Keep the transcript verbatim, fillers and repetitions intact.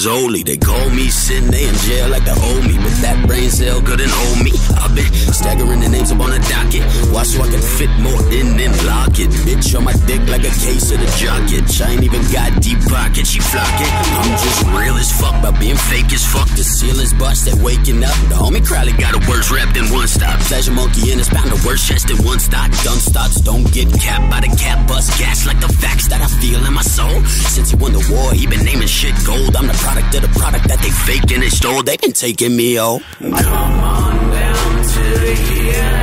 niggas holy. They call me sin, they in jail like they owe me, but that brain cell couldn't hold me. I've been staggering the names up on the docket. Watch so I can fit more in and lock it. Bitch on my dick like a case of the jocket. I ain't even got deep pockets, she flocking. I'm just real as fuck by being fake as fuck. The seal is busted, waking up. The homie Crowley got a worse rap than one stop. Pleasure monkey in his pound, a worse chest than one stock. Done starts, don't get capped by the cap bust. Gas like the facts that I feel in my soul. Since he won the war, he been naming shit gold. I'm the product of the product that they fake and they stole. They been taking me, oh. Come on down to the end.